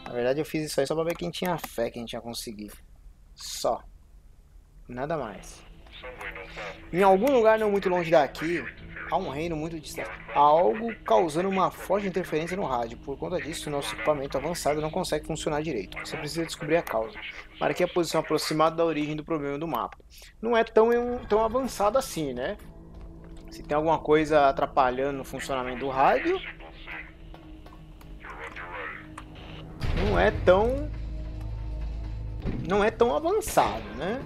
Na verdade eu fiz isso aí só pra ver quem tinha fé que a gente ia conseguir. Só. Nada mais. Em algum lugar não muito longe daqui, há um reino muito distante. Há algo causando uma forte interferência no rádio. Por conta disso, nosso equipamento avançado não consegue funcionar direito. Você precisa descobrir a causa. Marque a posição aproximada da origem do problema do mapa. Não é tão avançado assim, né? Se tem alguma coisa atrapalhando no funcionamento do rádio, não é tão não é tão avançado, né?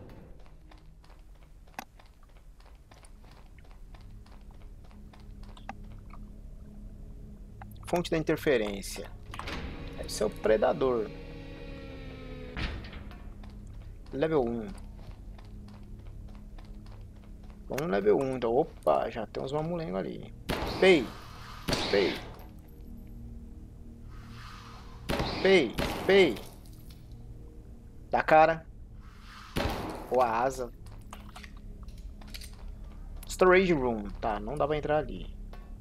Fonte da interferência. Deve ser o predador. Level 1. Vamos no level 1. Então, opa, já tem uns mamulengos ali. Pei. Pei. Pei. Pei. Da cara. Ou a asa. Storage room. Tá, não dá pra entrar ali.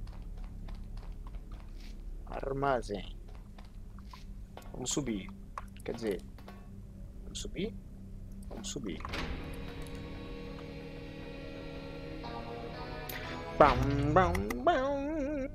Armazém. Vamos subir. Quer dizer, vamos subir? Vamos subir. Bam, bam, bam.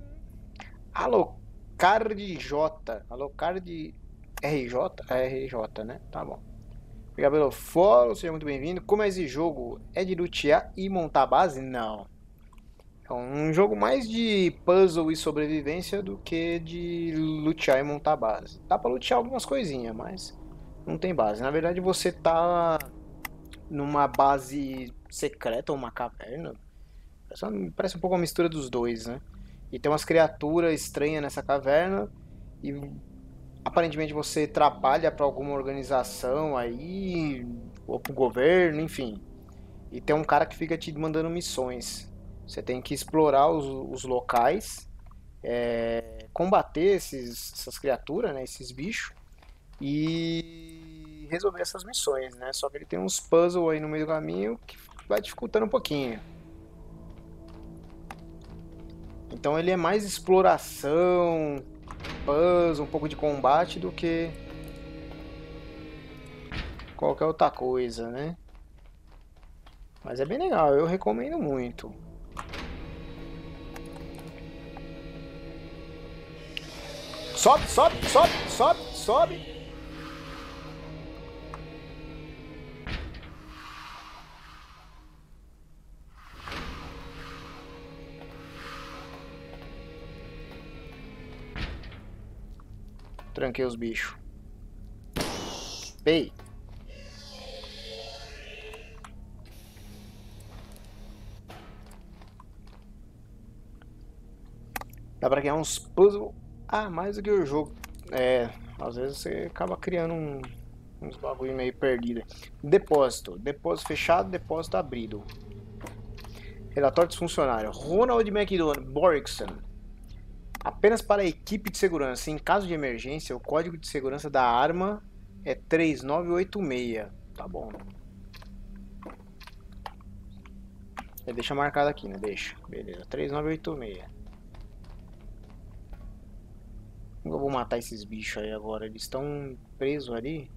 Alocard J. Alocard RJ? É RJ, né? Tá bom. Obrigado pelo follow, seja muito bem-vindo. Como é esse jogo? É de lutear e montar base? Não. É um jogo mais de puzzle e sobrevivência do que de lutear e montar base. Dá pra lutear algumas coisinhas, mas não tem base. Na verdade, você tá numa base secreta ou uma caverna. Parece um pouco uma mistura dos dois, né? E tem umas criaturas estranhas nessa caverna e aparentemente você trabalha para alguma organização aí ou pro governo, enfim. E tem um cara que fica te mandando missões. Você tem que explorar os locais, combater essas criaturas, né, esses bichos, e resolver essas missões, né? Só que ele tem uns puzzles aí no meio do caminho que vai dificultando um pouquinho. Então ele é mais exploração, puzzle, um pouco de combate do que qualquer outra coisa, né? Mas é bem legal, eu recomendo muito. Sobe, sobe, sobe, sobe, sobe. Tranquei os bichos. Pei. Dá pra criar uns puzzles. Ah, mais do que o jogo. É, às vezes você acaba criando uns bagulho meio perdido. Depósito. Depósito fechado, depósito abrido. Relatório dos funcionários. Ronald McDonald Borgson. Apenas para a equipe de segurança. Em caso de emergência, o código de segurança da arma é 3986. Tá bom. Deixa marcado aqui, né? Deixa. Beleza. 3986. Como eu vou matar esses bichos aí agora? Eles estão presos ali?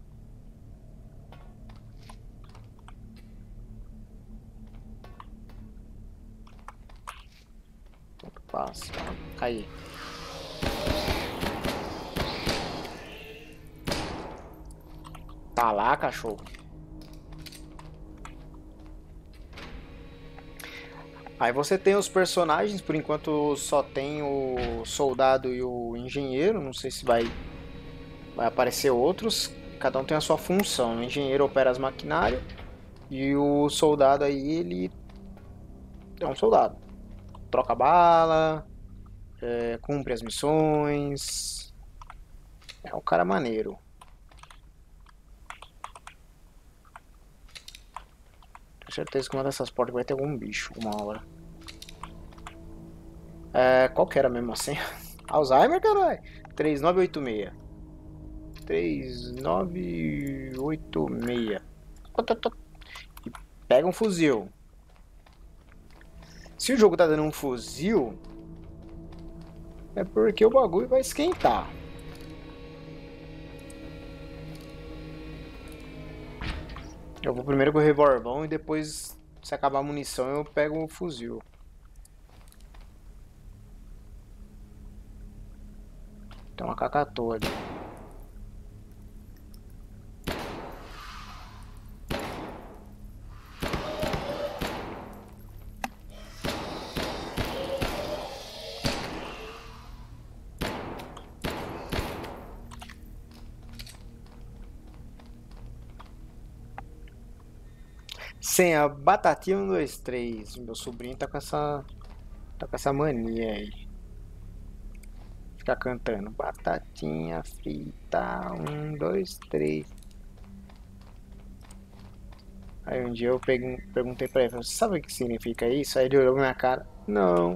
Tanto passa. Aí. Tá lá, cachorro. Aí você tem os personagens, por enquanto só tem o soldado e o engenheiro, não sei se vai aparecer outros, cada um tem a sua função. O engenheiro opera as maquinários e o soldado aí, ele é um soldado. Troca bala, cumpre as missões, é um cara maneiro. Tenho certeza que uma dessas portas vai ter algum bicho uma hora. Qual que era mesmo assim? Alzheimer, caralho? 3986. 3986. E pega um fuzil. Se o jogo tá dando um fuzil, é porque o bagulho vai esquentar. Eu vou primeiro com o revolvão e depois, se acabar a munição, eu pego o fuzil. Tem uma cacatua ali. Senha, batatinha 1, 2, 3. Meu sobrinho tá com essa mania aí. Ficar cantando. Batatinha frita, 1, 2, 3. Aí um dia eu perguntei pra ele, você sabe o que significa isso? Aí ele olhou pra minha cara. Não.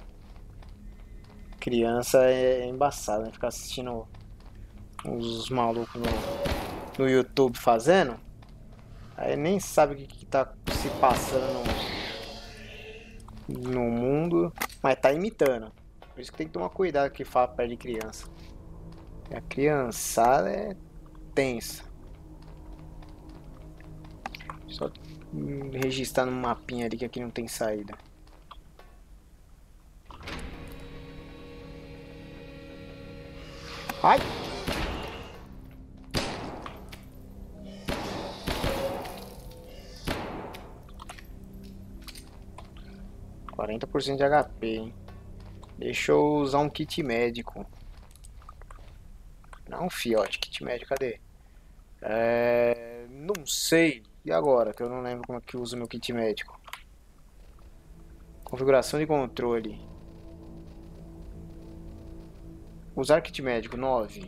Criança é embaçado, né? Ficar assistindo uns malucos no YouTube fazendo. Aí nem sabe o que tá se passando no mundo, mas tá imitando. Por isso que tem que tomar cuidado que fala perto de criança. A criançada é tensa. Só registrar no mapinha ali que aqui não tem saída. Ai! 40% de HP, hein? Deixa eu usar um kit médico. Não, fiote, kit médico, cadê? Não sei. E agora? Que eu não lembro como é que usa meu kit médico. Configuração de controle. Usar kit médico, 9.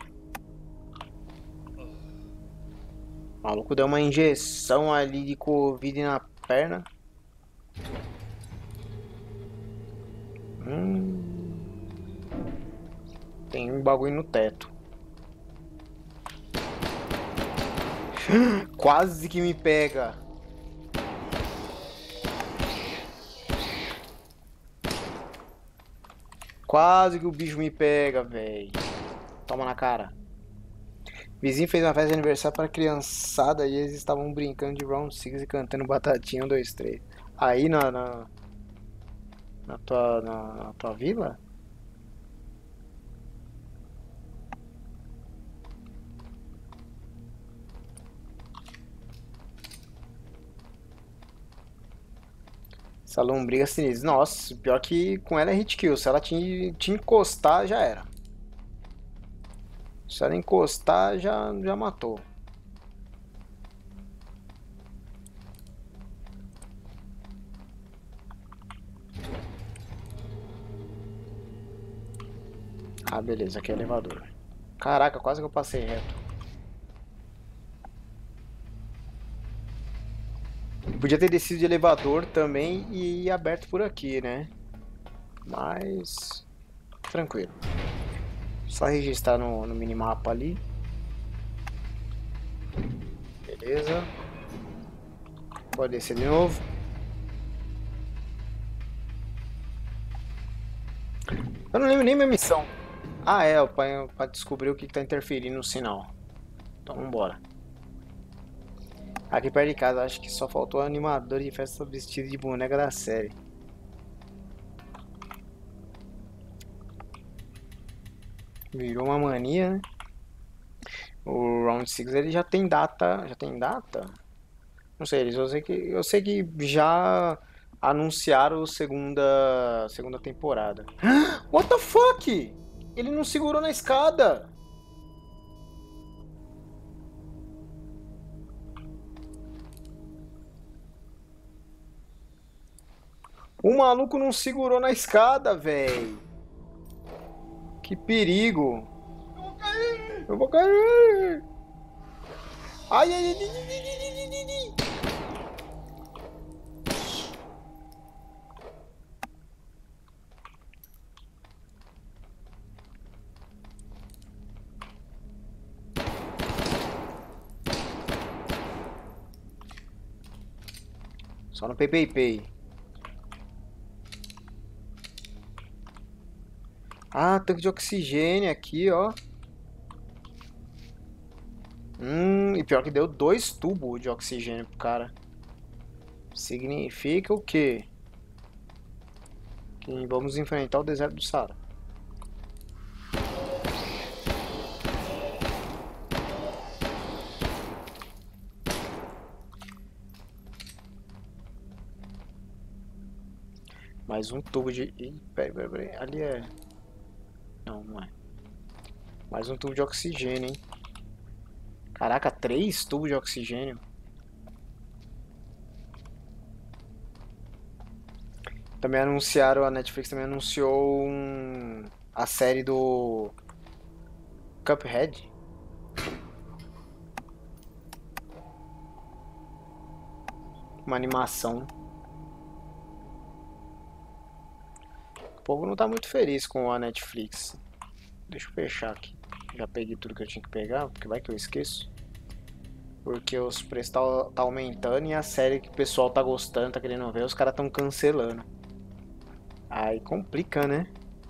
O maluco deu uma injeção ali de Covid na perna. Tem um bagulho no teto. Quase que me pega. Quase que o bicho me pega, velho. Toma na cara. O vizinho fez uma festa de aniversário para a criançada e eles estavam brincando de Round 6 e cantando Batatinha 1, 2, 3. Aí na tua vila? Essa lombriga sinistra. Nossa, pior que com ela é hit kill. Se ela te encostar, já era. Se ela encostar, já matou. Ah, beleza, aqui é elevador. Caraca, quase que eu passei reto. Podia ter descido de elevador também e ir aberto por aqui, né? Mas... tranquilo. Só registrar no minimapa ali. Beleza. Pode descer de novo. Eu não lembro nem minha missão. Ah, é, pra descobrir o que tá interferindo no sinal. Então vambora. Aqui perto de casa, acho que só faltou o animador de festa vestido de boneca da série. Virou uma mania, né? O Round 6 ele já tem data. Já tem data? Não sei, eu sei que já anunciaram segunda temporada. What the fuck? Ele não segurou na escada. O maluco não segurou na escada, velho. Que perigo. Eu vou cair. Ai, ai, ai, ai, ai, ai, ai, ai. Só no PayPay. Ah, tanque de oxigênio aqui, ó. E pior que deu 2 tubos de oxigênio pro cara. Significa o quê? Que vamos enfrentar o deserto do Saara. Mais um tubo de... Ih, peraí. Ali é... Não, não é. Mais um tubo de oxigênio, hein? Caraca, 3 tubos de oxigênio. Também anunciaram, a Netflix também anunciou a série do Cuphead. Uma animação. O povo não tá muito feliz com a Netflix. Deixa eu fechar aqui. Já peguei tudo que eu tinha que pegar, porque vai que eu esqueço. Porque os preços tá aumentando e a série que o pessoal tá gostando, tá querendo ver, os caras tão cancelando. Aí complica, né?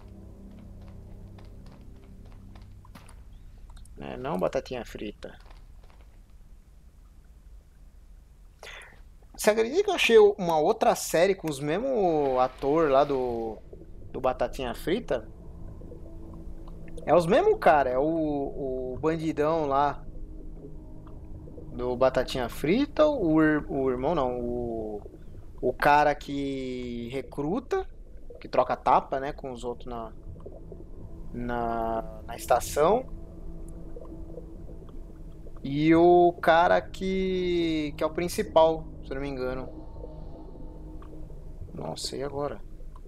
Não, batatinha frita. Você acredita que eu achei uma outra série com os mesmos ator lá do Batatinha Frita? É os mesmos cara, é o bandidão lá do Batatinha Frita, o irmão não, o cara que recruta, que troca tapa, né, com os outros na estação, e o cara que é o principal, se eu não me engano. Nossa, e agora?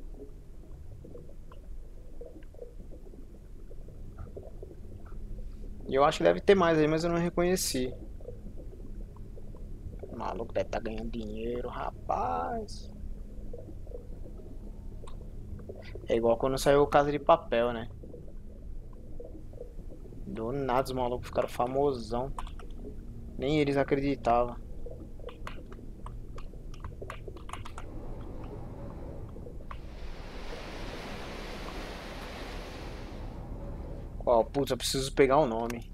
E eu acho que deve ter mais aí, mas eu não reconheci. O maluco deve estar ganhando dinheiro, rapaz. É igual quando saiu o Casa de Papel, né? Do nada os malucos ficaram famosão. Nem eles acreditavam. Ó, putz, eu preciso pegar o nome.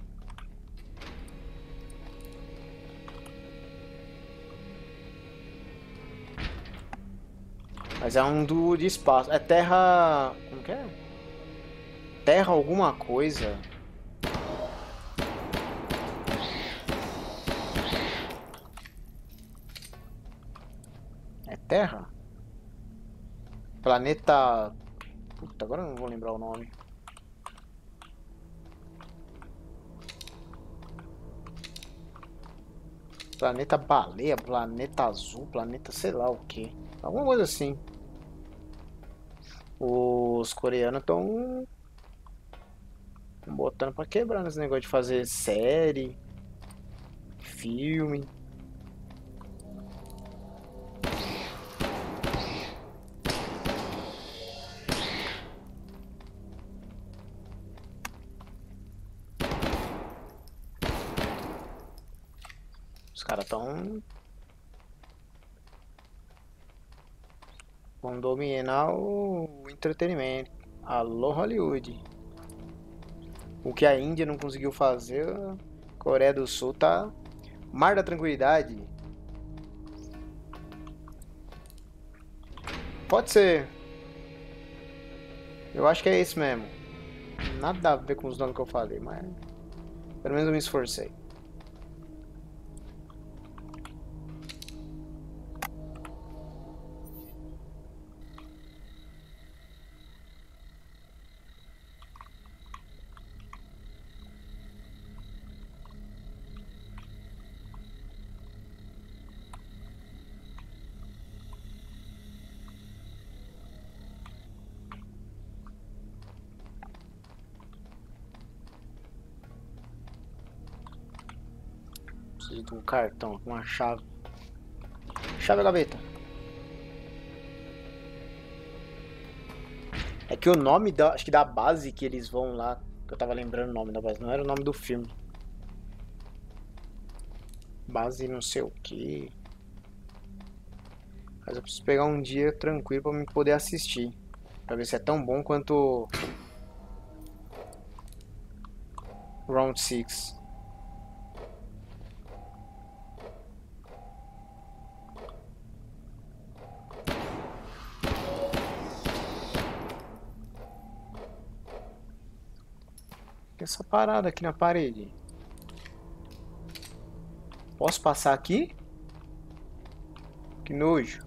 Mas é um de espaço. É Terra. Como que é? Terra alguma coisa. É Terra? Planeta. Puta, agora eu não vou lembrar o nome. Planeta Baleia, Planeta Azul, Planeta sei lá o que. Alguma coisa assim. Os coreanos estão botando pra quebrar nesse negócio de fazer série, filme. Os caras estão. Vão dominar o entretenimento. Alô, Hollywood. O que a Índia não conseguiu fazer, a Coreia do Sul tá. Mar da Tranquilidade. Pode ser. Eu acho que é esse mesmo. Nada a ver com os nomes que eu falei, mas. Pelo menos eu me esforcei. Preciso de um cartão, uma chave. Chave da gaveta. É que o nome da. Acho que da base que eles vão lá. Que eu tava lembrando o nome da base, não era o nome do filme. Base não sei o que. Mas eu preciso pegar um dia tranquilo pra me poder assistir. Pra ver se é tão bom quanto Round 6. Tem essa parada aqui na parede. Posso passar aqui? Que nojo.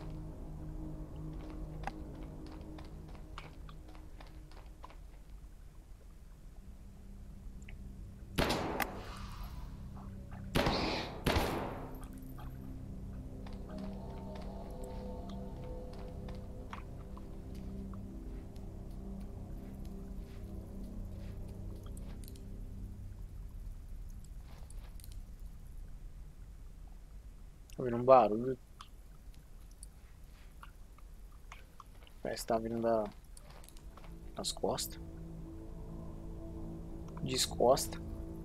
Tô ouvindo um barulho. Parece que tá vindo das costas. Descosta.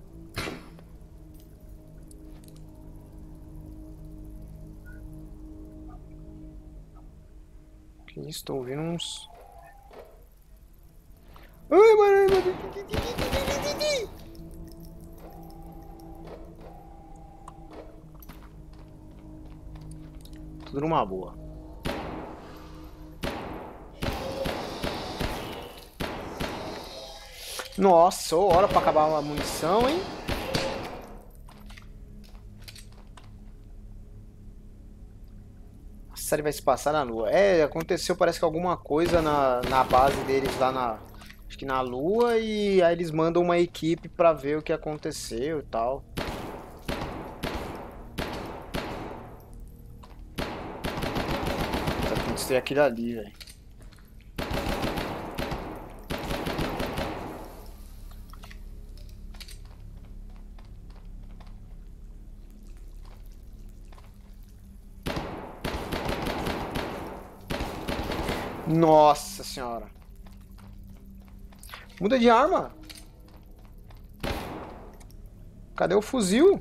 Que isso? Tô ouvindo uns... Ai, mano! Tudo numa boa. Nossa, hora pra acabar a munição, hein? A série vai se passar na Lua. É, aconteceu, parece que alguma coisa na base deles lá na... Acho que na Lua, e aí eles mandam uma equipe pra ver o que aconteceu e tal. Tem que destruir aquilo ali, velho. Nossa senhora. Muda de arma. Cadê o fuzil?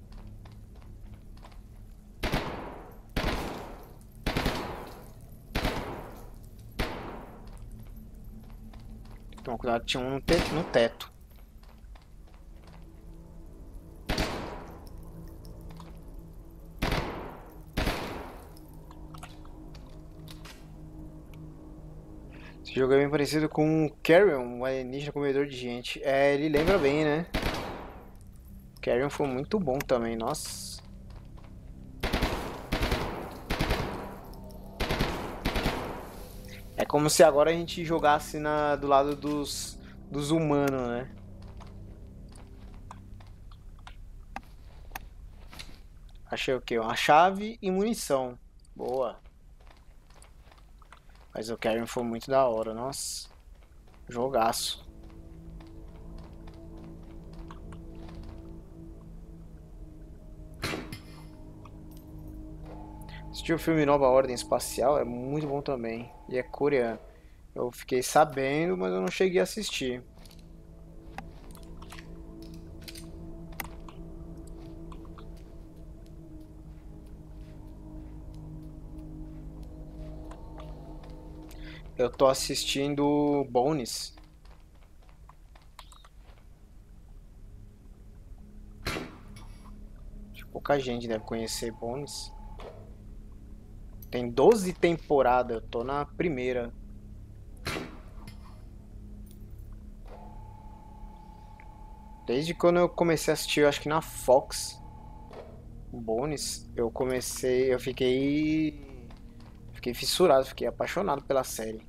Toma cuidado, tinha um no teto. Esse jogo é bem parecido com o Carrion, um alienígena comedor de gente. É, ele lembra bem, né? Carrion foi muito bom também, nossa. É como se agora a gente jogasse do lado dos humanos, né? Achei o quê? Uma chave e munição. Boa. Mas o Carrion foi muito da hora, nossa. Jogaço. Assistiu o filme Nova Ordem Espacial, é muito bom também. E é coreano. Eu fiquei sabendo, mas eu não cheguei a assistir. Eu tô assistindo Bones. Acho que pouca gente deve conhecer Bones. Tem 12 temporadas, eu tô na primeira. Desde quando eu comecei a assistir, eu acho que na Fox, Bones, eu fiquei fissurado, fiquei apaixonado pela série.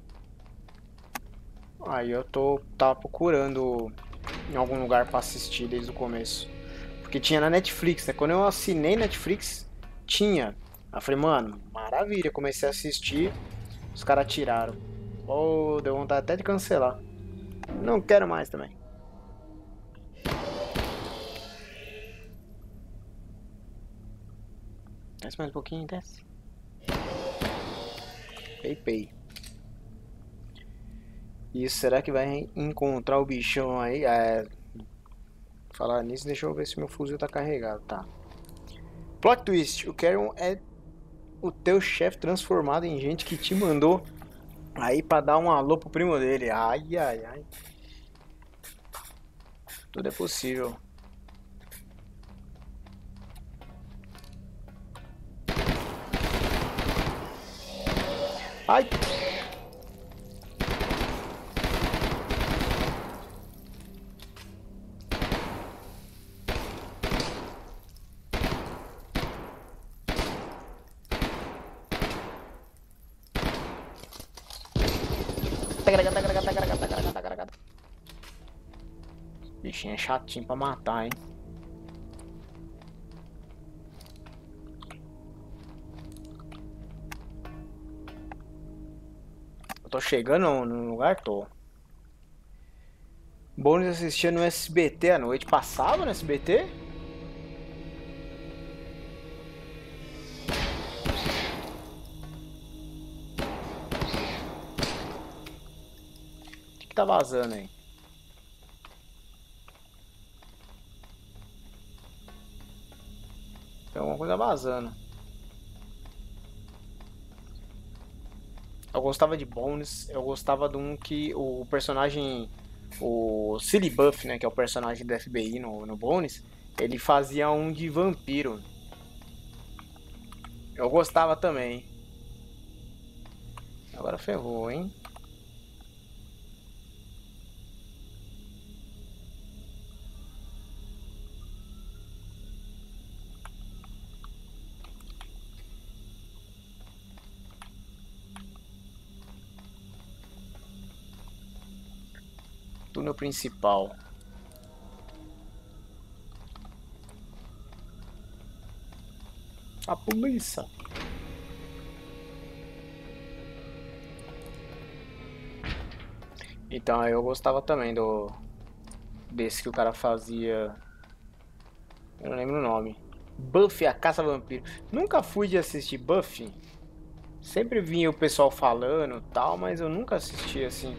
Aí tava procurando em algum lugar pra assistir desde o começo. Porque tinha na Netflix, né? Quando eu assinei Netflix, tinha. Aí eu falei, mano, maravilha, comecei a assistir, os caras tiraram. Oh, deu vontade até de cancelar. Não quero mais também. Desce mais um pouquinho, desce. Pei. E será que vai encontrar o bichão aí? Falar nisso, deixa eu ver se meu fuzil tá carregado, tá. Plot twist, o Carrion é o teu chefe transformado em gente que te mandou aí pra dar um alô pro primo dele. Ai. Tudo é possível. Ai! Bichinho é chatinho pra matar, hein? Eu tô chegando no lugar, tô. Bônus assistia no SBT à noite. Passava no SBT? O que tá vazando aí? Tem alguma coisa vazando. Eu gostava de Bones, eu gostava de um que o personagem, o Silly Buff, né, que é o personagem do FBI no Bones, ele fazia um de vampiro. Eu gostava também. Agora ferrou, hein? Túnel principal. A polícia. Então eu gostava também do desse que o cara fazia. Eu não lembro o nome. Buffy, a caça vampiro. Nunca fui de assistir Buffy. Sempre vinha o pessoal falando tal, mas eu nunca assisti assim.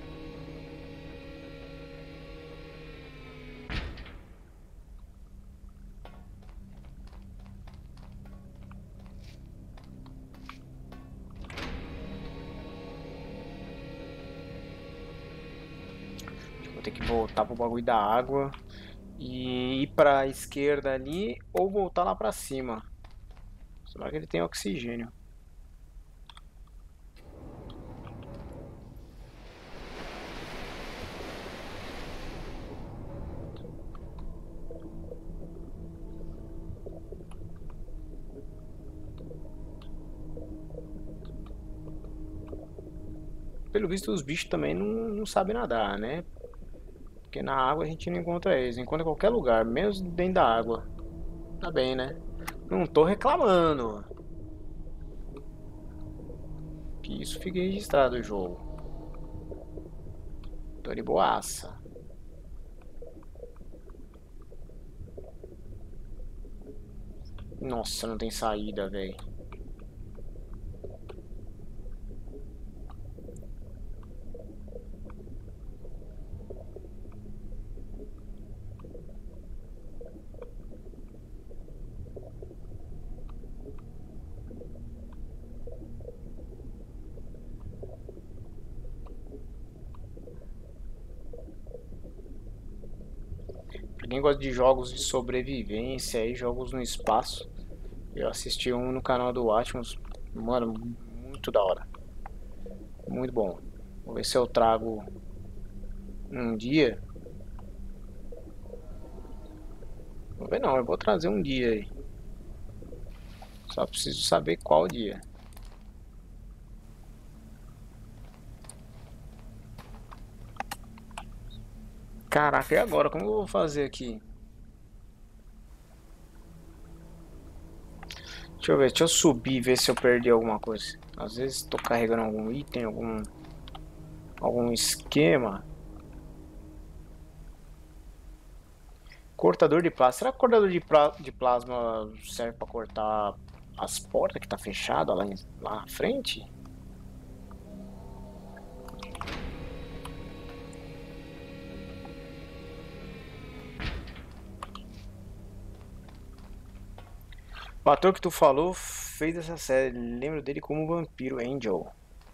Vou ter que voltar pro bagulho da água e ir pra esquerda ali ou voltar lá pra cima. Será que ele tem oxigênio? Pelo visto, os bichos também não sabem nadar, né? Porque na água a gente não encontra eles. Encontra em qualquer lugar, mesmo dentro da água. Tá bem, né? Não tô reclamando. Que isso fique registrado no jogo. Tô de boaça. Nossa, não tem saída, velho. Pra quem gosta de jogos de sobrevivência e jogos no espaço, eu assisti um no canal do Atmos. Mano, muito da hora. Muito bom. Vou ver se eu trago um dia. Vou ver não, eu vou trazer um dia aí. Só preciso saber qual dia. Caraca, e agora? Como eu vou fazer aqui? Deixa eu subir e ver se eu perdi alguma coisa. Às vezes tô carregando algum item, algum esquema. Cortador de plasma. Será que o cortador de plasma serve pra cortar as portas que tá fechada lá na frente? O ator que tu falou fez essa série. Lembro dele como o vampiro Angel.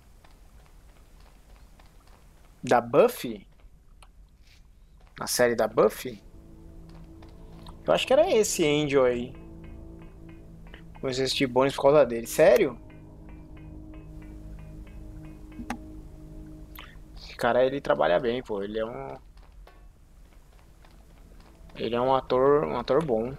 Da Buffy? Na série da Buffy? Eu acho que era esse Angel aí. Comecei a assistir Bones por causa dele. Sério? Esse cara, ele trabalha bem, pô. Ele é um ator bom.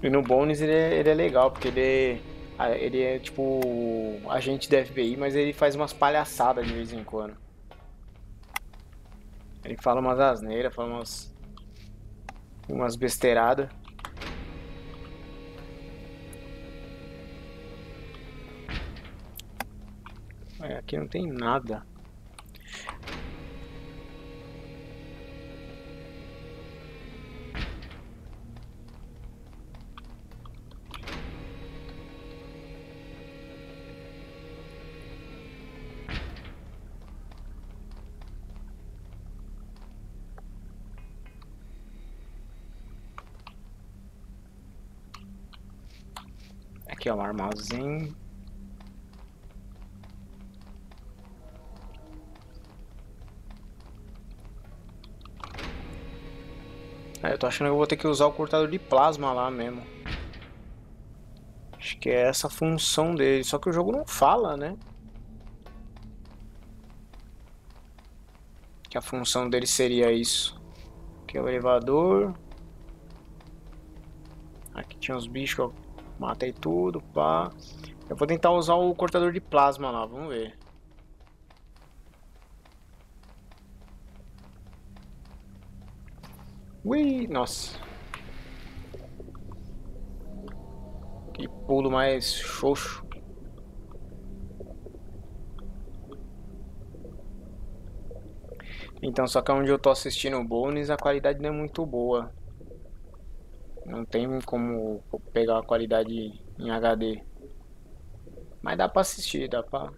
E no Bones ele é legal, porque ele é tipo agente da FBI, mas ele faz umas palhaçadas de vez em quando. Ele fala umas asneiras, fala umas besteiradas. É, aqui não tem nada. Aqui é um armazém. Eu tô achando que eu vou ter que usar o cortador de plasma lá mesmo. Acho que é essa a função dele. Só que o jogo não fala, né? Que a função dele seria isso. Aqui é o elevador. Aqui tinha uns bichos que eu matei tudo, pá. Eu vou tentar usar o cortador de plasma lá, vamos ver. Ui, nossa. Que pulo mais xoxo. Então, só que onde eu tô assistindo o Bones, a qualidade não é muito boa. Não tem como pegar a qualidade em HD. Mas dá pra assistir, dá pra...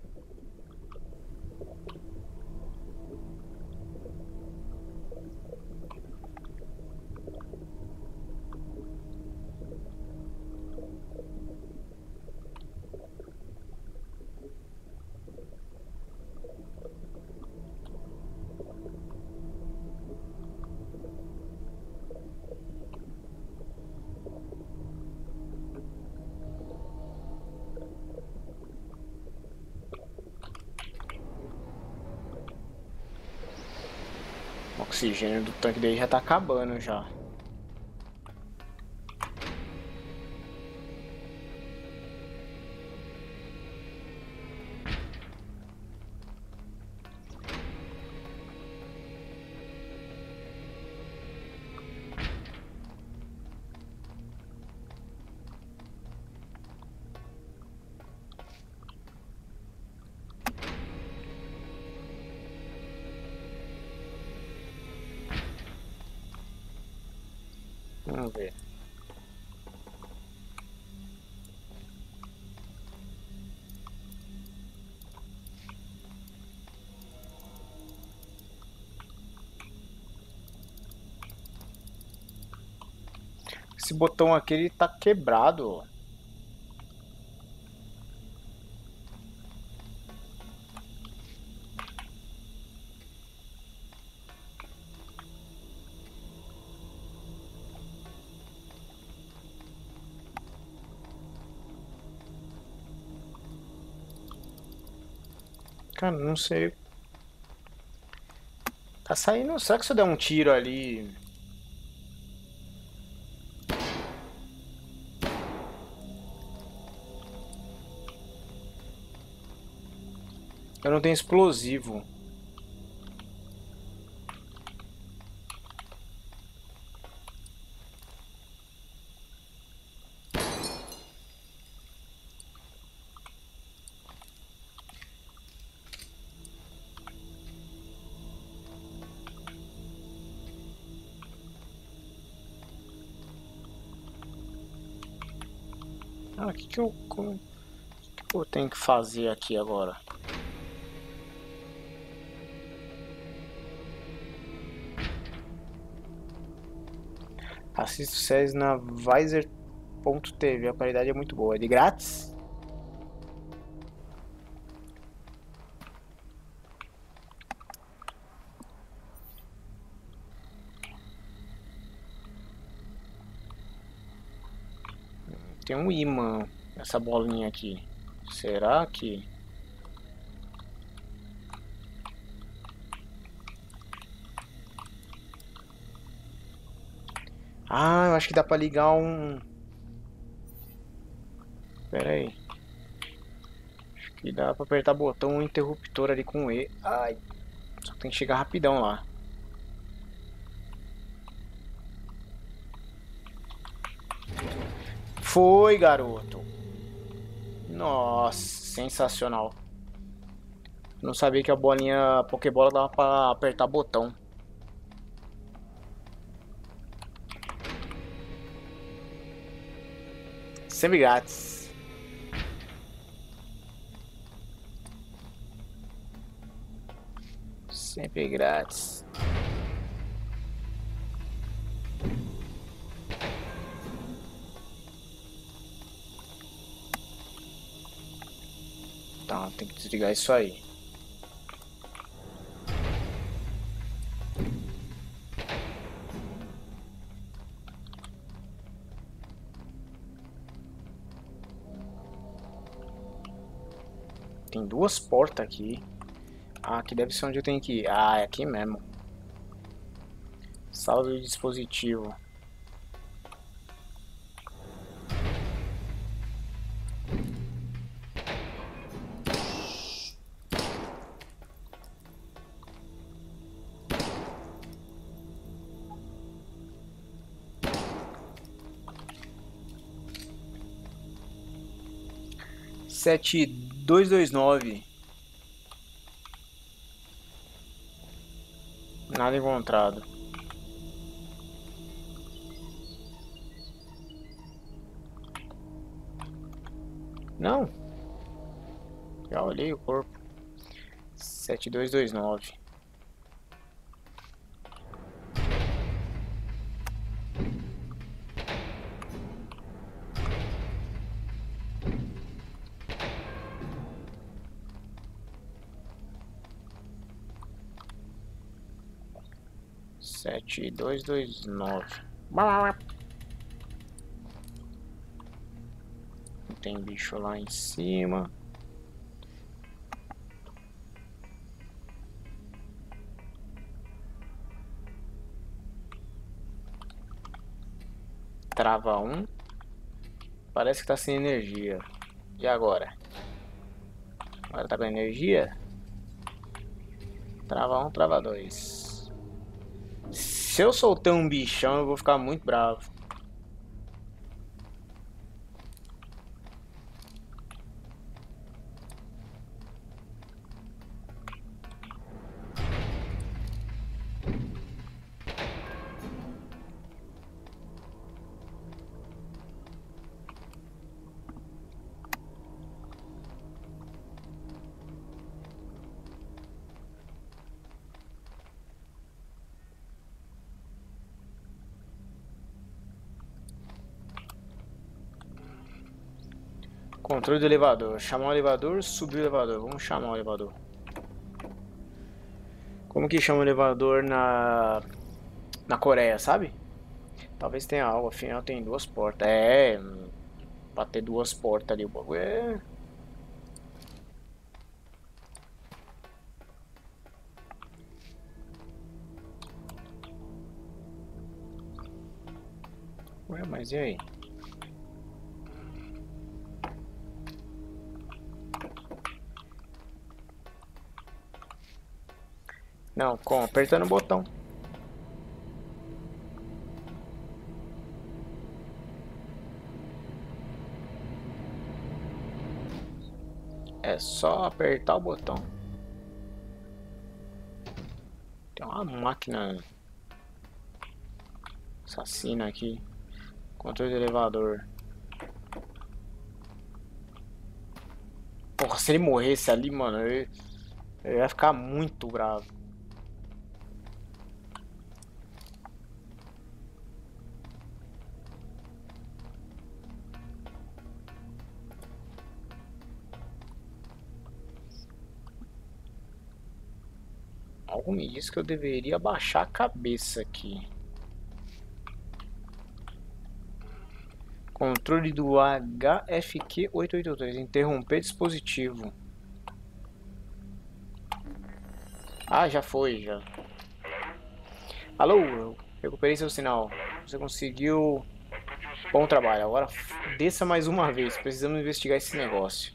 O oxigênio do tanque dele já tá acabando já. Vamos ver. Esse botão aqui ele tá quebrado. Cara, não sei. Tá saindo. Será que se eu der um tiro ali. Eu não tenho explosivo. Ah, o que eu tenho que fazer aqui agora? Assisto séries na Visor.tv. A qualidade é muito boa. É de grátis? Tem um imã. Essa bolinha aqui. Será que... Ah, eu acho que dá pra ligar um... Pera aí. Acho que dá pra apertar botão interruptor ali com E. Ai. Só tem que chegar rapidão lá. Foi, garoto. Nossa, sensacional. Não sabia que a bolinha Pokébola dava pra apertar botão. Sempre grátis. Sempre grátis. Tá, tem que desligar isso aí. Tem duas portas aqui. Ah, aqui deve ser onde eu tenho que ir. Ah, é aqui mesmo. Sala do dispositivo. Sete dois dois nove. Nada encontrado. Não. Já olhei o corpo. 7229. Sete dois dois nove. Tem bicho lá em cima. Trava um. Parece que tá sem energia. E agora? Agora tá com energia? Trava um, trava dois. Se eu soltar um bichão, eu vou ficar muito bravo. Controle do elevador. Chamar o elevador, subir o elevador. Vamos chamar o elevador. Como que chama o elevador na Coreia, sabe? Talvez tenha algo, afinal tem duas portas. É, pra ter duas portas ali o bagulho é... Ué, mas e aí? Não, apertando o botão. É só apertar o botão. Tem uma máquina assassina aqui. Controle do elevador. Porra, se ele morresse ali, mano, eu ia ficar muito bravo. Algo me diz que eu deveria baixar a cabeça aqui. Controle do HFQ883. Interromper dispositivo. Ah, já foi, já. Alô, eu recuperei seu sinal. Você conseguiu Bom trabalho. Agora desça mais uma vez. Precisamos investigar esse negócio.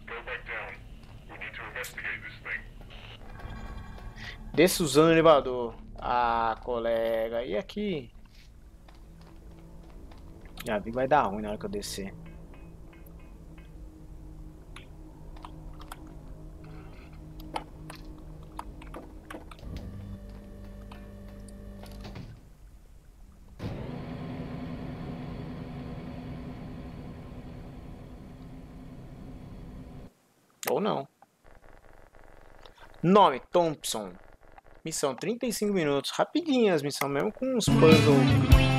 Desça usando o elevador. Ah, colega. E aqui? Já vi que vai dar ruim na hora que eu descer. Ou não. Nome, Thompson. Missão 35 minutos. Rapidinho as missões, mesmo com uns puzzles